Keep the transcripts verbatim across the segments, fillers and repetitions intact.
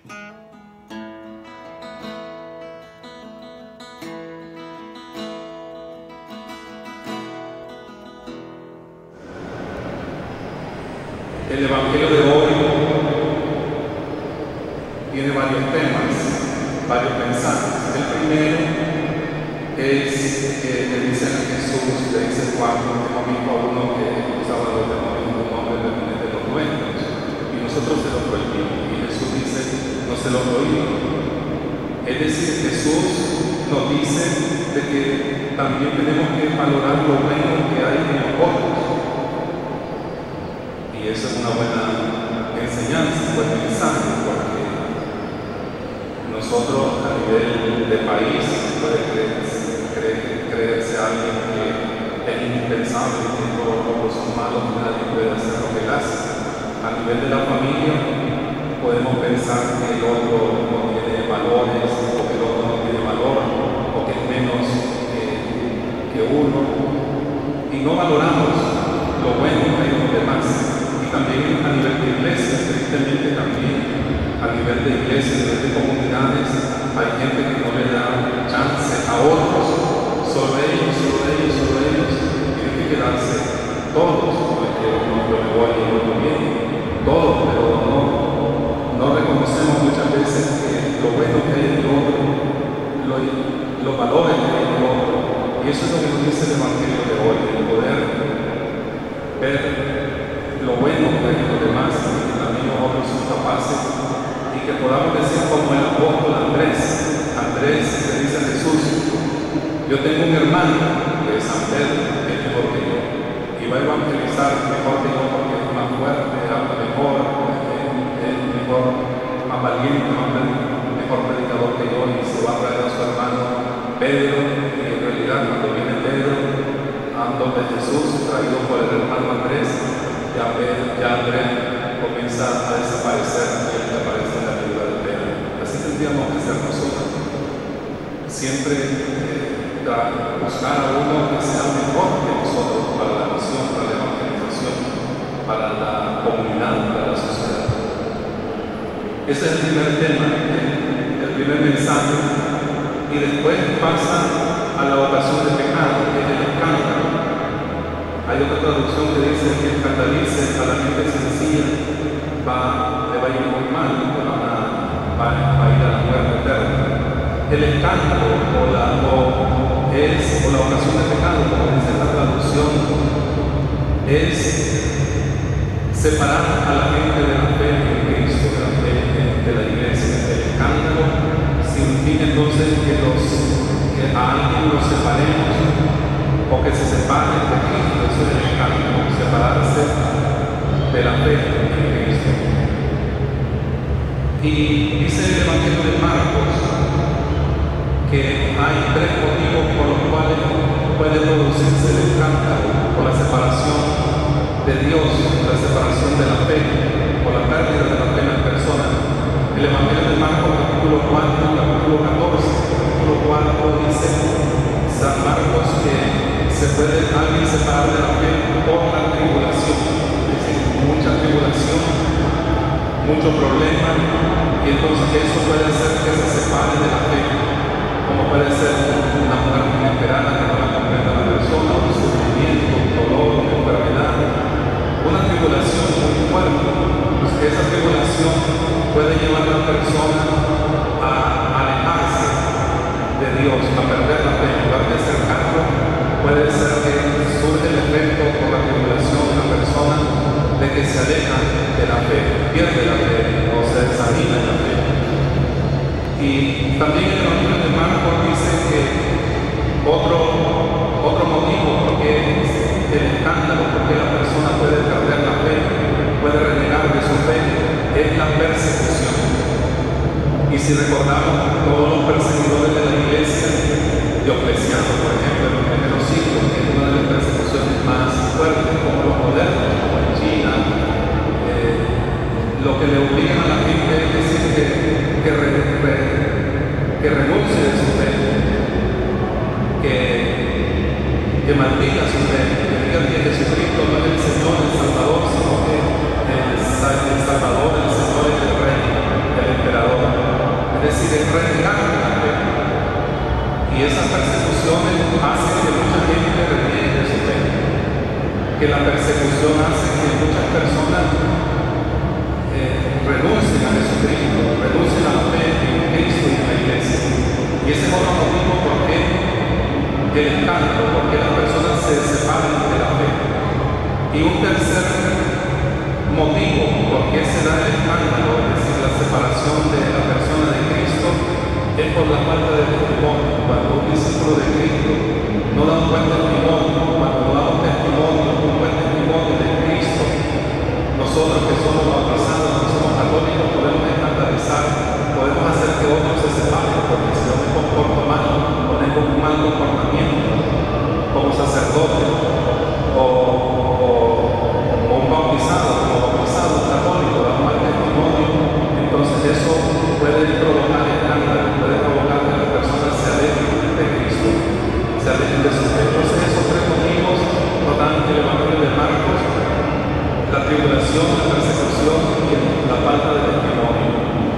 El Evangelio de hoy tiene varios temas, varios mensajes. El primero es que le dicen a Jesús, le dice Juan, hemos visto a uno que usaba los demonios, un hombre de los nuestros, y nosotros se lo prohibimos. Y Jesús dice, no se lo prohíbimos. Es decir, Jesús nos dice de que también tenemos que valorar lo bueno que hay en nosotros. Y eso es una buena enseñanza, un buen mensaje, porque nosotros a nivel de país puede creerse, creer, creerse alguien que es indispensable, que todos los otros son malos, que nadie puede hacer lo que él hace. A nivel de la familia podemos pensar que el otro no tiene valores, o que el otro no tiene valor, o que es menos que, que uno, y no valoramos lo bueno que hay en los demás. Y también a nivel de iglesia, tristemente también a nivel de iglesia, a nivel de comunidades, hay gente que no le da chance a otros, solo ellos, solo ellos, solo ellos, tienen que quedarse todos, porque uno yo me voy y el otro viene, todos, pero no, no reconocemos muchas veces que lo bueno que hay en el otro, lo, los valores que hay en el otro, y eso es lo que nos dice el Evangelio de hoy, el poder ver lo bueno que hay en los demás y que también nosotros somos capaces, y que podamos decir como el apóstol Andrés. Andrés le dice a Jesús, yo tengo un hermano que es San Pedro, que es mejor que yo, y va a evangelizar mejor que yo porque es más fuerte, habla mejor, es mejor, más valiente, más, mejor predicador que yo, y se va a traer a su hermano Pedro, y en realidad cuando viene Pedro, ando de Jesús, traído por el hermano Andrés, Ya, ya Andrés comienza a desaparecer y él aparece en la figura de Pedro. Así tendríamos que ser nosotros. Siempre eh, buscar a uno que sea mejor que nosotros para la misión, para la evangelización, para la comunidad, para la sociedad. Ese es el primer tema, el, el primer mensaje. Y después pasa a la ocasión de pecado, que es el escándalo. Hay otra traducción que dice que escandalice a la gente sencilla, va, le va a ir muy mal, le van a, va, va a ir a la muerte eterna. El escándalo o la, o es, o la ocasión de pecado, como dice la traducción, es separar a la gente de la fe en Cristo, de la fe de la iglesia. El escándalo significa entonces que, los, que a alguien los separemos, o que se separen de Cristo. Eso es el escándalo, separarse de la fe en Cristo. Y dice el Evangelio de Marcos que hay tres motivos por los cuales puede producirse el escándalo: por la separación de Dios, la separación de la fe, por la pérdida de la fe en las personas. El Evangelio de Marcos, capítulo cuatro, capítulo catorce, capítulo cuatro, dice San Marcos que se puede alguien separar de la fe por la tribulación, es decir, mucha tribulación, mucho problema, y entonces eso puede hacer que se separe de la fe, como puede ser una muerte inesperada que no la comprenda la persona, un sufrimiento, un dolor, una enfermedad, una tribulación muy fuerte, pues que esa tribulación puede llevar a la persona a alejarse de Dios, a perder la fe, en lugar de acercarlo. Puede ser que surge el efecto por la tribulación de la persona de que se aleja de la fe, pierde la fe o se desanima en la fe. Y también el Evangelio de Marcos dice que otro, otro motivo porque es el escándalo, porque la persona puede perder la fe, puede renegar de su fe, es la persecución. Y si recordamos todos los perseguidores de la iglesia, Diocleciano, por ejemplo, en los primeros siglos, que es una de las persecuciones más fuertes, como los modernos, como en China, eh, lo que le obligan a la gente es decir que, que, re, re, que renuncie de su fe, que, que maldiga su fe, que diga que Jesucristo no es el Señor, el Salvador, sino que el, el Salvador, el Señor es el Rey, el Emperador. decir, es renegar la fe. Y esas persecuciones hacen que mucha gente reniegue de su fe. Que la persecución hace que muchas personas eh, renuncien a Jesucristo, renuncien a la fe en Cristo y en la iglesia. Y ese es otro motivo por qué el escándalo, por qué las personas se separan de la fe. Y un tercer motivo por qué se da el escándalo, es decir, la separación de la persona de Cristo, es por la falta de testimonio. Cuando un discípulo de Cristo no da un buen testimonio, cuando no da un testimonio, un buen testimonio de Cristo, nosotros que somos bautizados, que somos católicos, podemos escandalizar, podemos hacer que otros se separen, porque si yo me comporto mal, o tengo un mal comportamiento como sacerdote, o, o, o un bautizado, como bautizado, un católico, da un mal testimonio, entonces eso puede provocar escándalo, puede provocar que las personas se alejen de Cristo, se alejen de su fe. Entonces esos tres motivos nos dan el Evangelio de Marcos: la tribulación, la persecución y la falta de testimonio.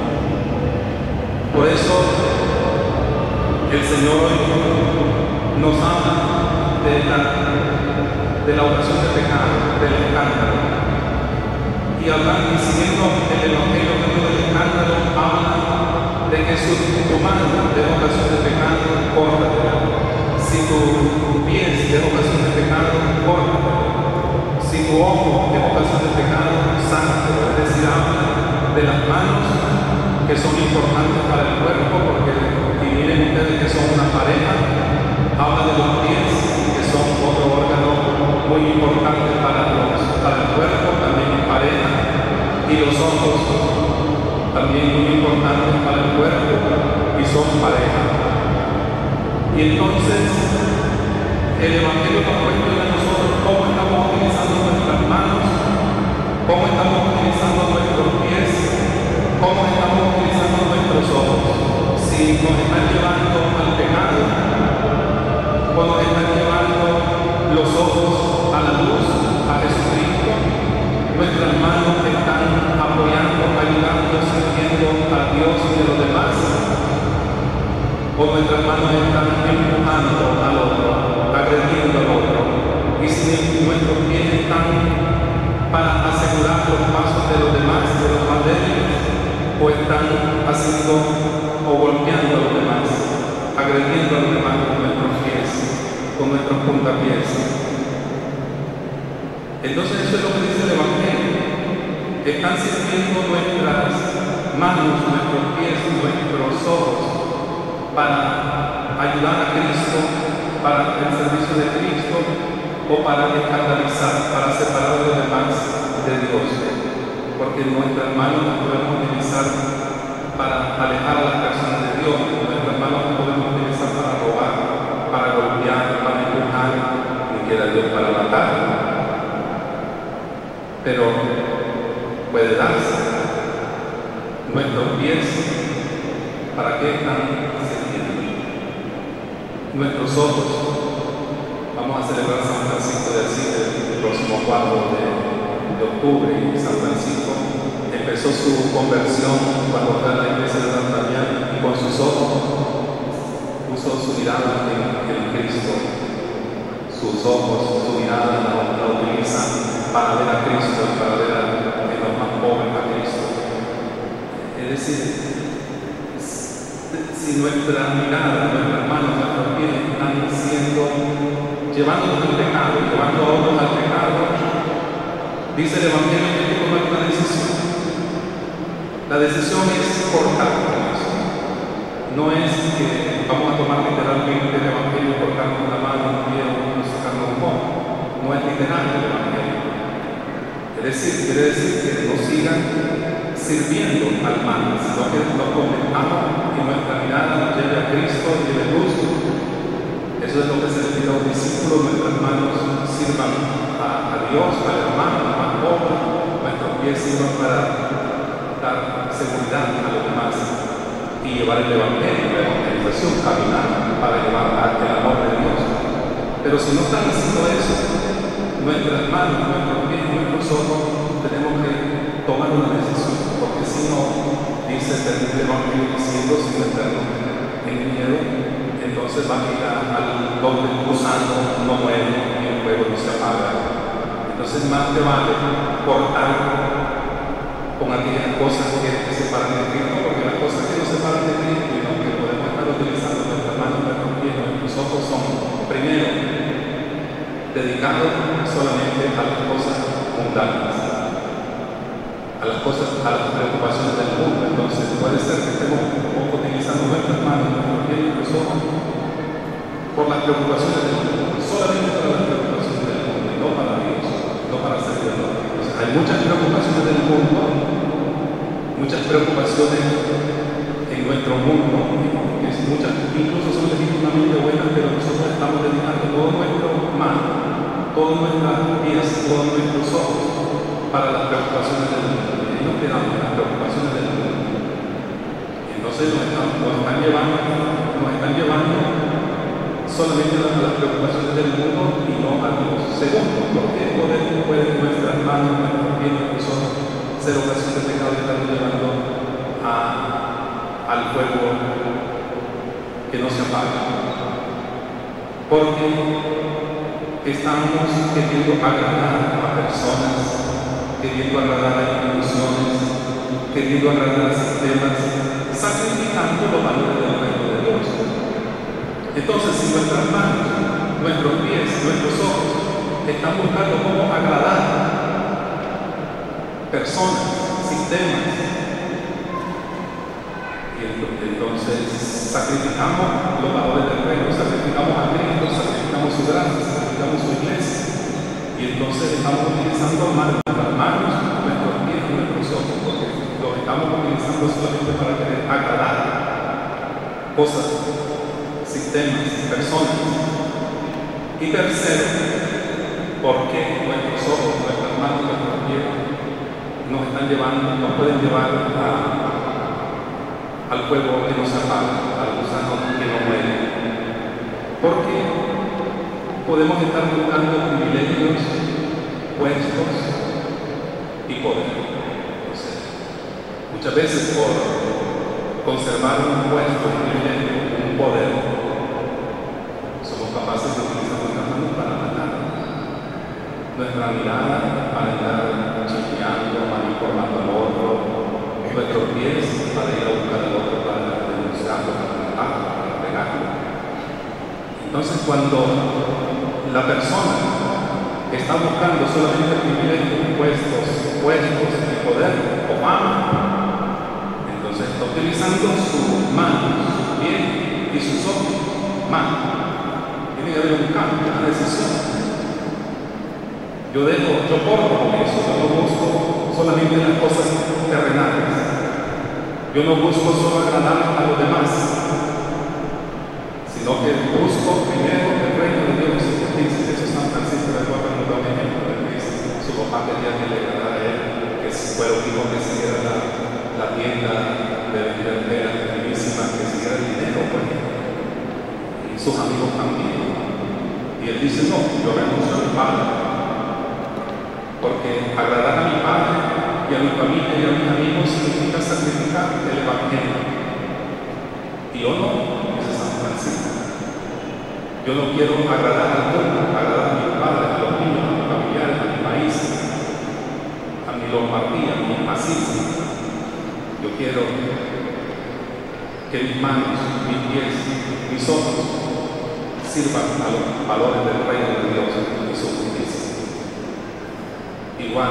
Por eso el Señor hoy nos habla de la, de la ocasión de pecado, del escándalo. Y hablando, y siguiendo el Evangelio medio del escándalo, habla de que si tu mano es ocasión de pecado, córtatela. Si tu pie es ocasión de pecado, córtatela. Si tu ojo es ocasión de pecado, sánatelo. Es decir, habla de las manos, que son importantes para el cuerpo, porque y miren ustedes que son una pareja. Habla de los pies, que son otro órgano muy importante para, los, para el cuerpo, también en pareja, y los ojos, también muy importantes para el cuerpo, y son pareja. Y entonces, el Evangelio nos cuenta a nosotros cómo estamos utilizando nuestras manos, cómo estamos utilizando nuestros pies, cómo estamos utilizando nuestros ojos. Si nos están llevando al pecado, o nos están llevando los ojos a la luz, a Jesucristo, nuestras manos están apoyando, ayudando, sirviendo a Dios y a los demás, o nuestras manos están empujando al otro, agrediendo al otro, y si nuestros pies están para asegurar los pasos de los demás, de los más débiles, o están haciendo o golpeando a los demás, agrediendo a los demás con nuestros pies, con nuestros puntapiés. Entonces eso es lo que dice el Evangelio. Están sirviendo nuestras manos, nuestros pies, nuestros ojos para ayudar a Cristo, para el servicio de Cristo, o para escandalizar, para separar a los demás de Dios. Porque nuestras manos las podemos utilizar para alejar a las personas de Dios, nuestras manos las podemos utilizar para robar, para golpear, para empujar, y queda Dios para matar. Pero puede darse. Nuestros pies, ¿para qué están sirviendo? Nuestros ojos, vamos a celebrar San Francisco de Asís el próximo cuatro de, de octubre, y San Francisco empezó su conversión cuando fue a la iglesia de San Damián, y con sus ojos puso su mirada en, en Cristo. Sus ojos, su mirada la, la utiliza para ver a Cristo y para ver a, a los más pobres a Cristo. Es decir, si nuestra mirada, nuestras manos, nuestros pies están siendo, llevándonos al pecado, llevando a otros al pecado, dice el Evangelio que hay que tomar una decisión. La decisión es cortar con eso. No es que vamos a tomar literalmente el Evangelio, cortarnos la mano, un pie o sacarnos un ojo. No es literal el Evangelio. Es decir, quiere decir que no sigan sirviendo al mal, sino que nos convertamos y nuestra mirada nos lleve a Cristo y el luz. Eso es lo que se le pide a un discípulo: nuestras manos sirvan a, a Dios, al hermano, al más pobre, nuestros pies sirvan para dar seguridad a los demás y llevar el Evangelio, la evangelización, caminar para llevar el amor de Dios. Pero si no están haciendo eso, nuestras manos, nuestros pies, nuestros ojos, tenemos que tomar una decisión, porque si no, Dios dice terrible vampiro diciendo sin meternos en miedo, entonces va a ir al doble gusano, no muere y el fuego no se apaga. Entonces más te vale cortar con aquellas cosas que te separan de Cristo, porque las cosas que nos separan de Cristo y no que podemos estar utilizando nuestras manos, nuestros pies, nuestros ojos son, primero, dedicados solamente a las cosas mundanas, a las cosas, a las preocupaciones del mundo. Entonces puede ser que estemos un poco utilizando nuestras manos, nuestros pies, nuestros ojos por las preocupaciones del mundo, solamente para las preocupaciones del mundo y no para Dios, no para servir a Dios. Entonces hay muchas preocupaciones del mundo, muchas preocupaciones en nuestro mundo, que es muchas, incluso son legítimamente buenas, pero nosotros estamos dedicando todo nuestro mano, todas nuestras vidas, todos nuestros ojos para las preocupaciones del mundo. Y nos quedamos en las preocupaciones del mundo. Y entonces nos están, nos están llevando, nos están llevando solamente a las preocupaciones del mundo y no a Dios. Segundo, porque podemos pueden nuestras manos, nuestros pies, nuestros ojos ser ocasión de pecado y estar llevando a, al fuego que no se apaga. Porque estamos queriendo agradar a personas, queriendo agradar a instituciones, queriendo agradar a sistemas, sacrificando los valores del reino de Dios. Entonces, si nuestras manos, nuestros pies, nuestros ojos están buscando cómo agradar personas, sistemas, y entonces sacrificamos los valores del reino, sacrificamos a Cristo, sacrificamos su gracia, sacrificamos su iglesia, y entonces estamos utilizando mal nuestras manos, nuestros pies y nuestros ojos, porque los estamos utilizando solamente para querer agradar cosas, sistemas, personas. Y tercero, porque nuestros ojos, nuestras manos, nuestros pies nos están llevando, nos pueden llevar a, al fuego que no se apaga, al gusano que no muere. Porque podemos estar buscando privilegios, puestos y poder. Entonces, muchas veces por conservar un puesto, un privilegio, un poder, somos capaces de utilizar nuestras manos para matar, nuestra mirada para estar chismeando, manipulando al otro, nuestros pies para ir a buscar al otro, para denunciarlo, para matarlo, para pegarlo. Entonces, cuando la persona está buscando solamente privilegios, puestos, puestos de poder o fama, entonces está utilizando sus manos, sus pies y sus ojos, manos. Tiene que haber un cambio, una decisión. Yo dejo, yo corro con eso, yo no busco solamente las cosas terrenales. Yo no busco solo agradar a los demás, sino que busco primero el reino de Dios. Dice eso San Francisco de Guapa nos da un ejemplo de que su papá quería que le agradara a él, que fuera un hijo que siguiera la, la tienda de verdadera, finísima, que siguiera el dinero, pues, y sus amigos también. Y él dice, no, yo renuncio a mi padre, porque agradar a mi padre y a mi familia y a mis amigos significa sacrificar el evangelio. Y yo no, dice San Francisco. Yo no quiero agradar al mundo, agradar a mis padres, a los niños, a mis familiares, a mi país, a mi Lombardía, a mi Asís. Yo quiero que mis manos, mis pies, mis ojos sirvan a los valores del reino de Dios y su justicia. Igual,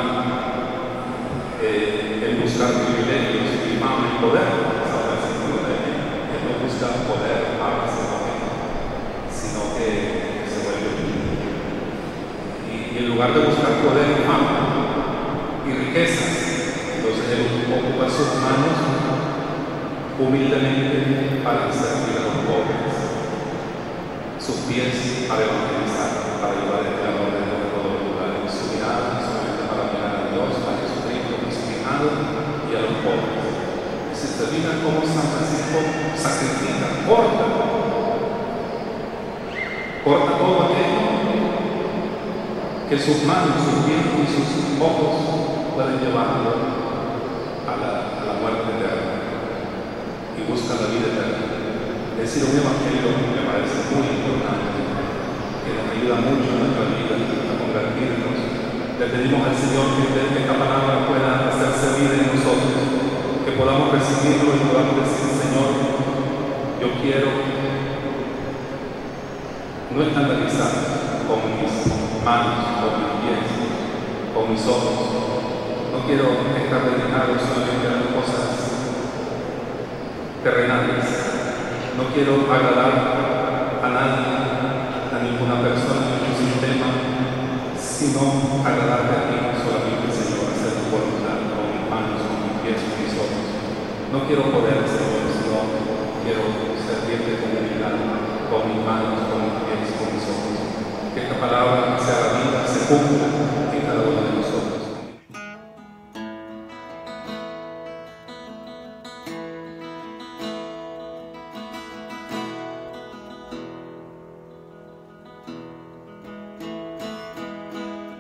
eh, el buscar privilegios y fama y poder, San Francisco no no busca poder, fama, sino que se vuelve humilde. Y, y en lugar de buscar poder, fama y riquezas, entonces él ocupa sus manos humildemente para servir a los pobres, sus pies para evangelizar, para llevar el calor de Dios a todos los lugares, su mirada solamente para mirar a Dios, a Jesucristo crucificado y a los pobres. Si se fijan cómo San Francisco sacrifica, corta, corta todo aquello que sus manos, sus pies y sus ojos pueden llevarlo a la, a la muerte eterna. y buscan la vida eterna. Es decir, un evangelio que me parece muy importante, que nos ayuda mucho en nuestra vida a convertirnos. Le pedimos al Señor que, que esta palabra pueda hacerse vida en nosotros, que podamos recibirlo y podamos decir: Señor, yo quiero no estandarizar con mis manos, con mis pies, con mis ojos. No quiero estar dedicado solamente a las cosas terrenales. No quiero agradar a nadie, a ninguna persona, a ningún sistema, sino agradarte a ti solamente, Señor, hacer tu voluntad con mis manos, con mis pies, con mis ojos. No quiero poder, Señor, sino quiero servirte con humildad, con mis manos, con mis pies, con mis ojos. Que esta palabra sea la vida, se cumpla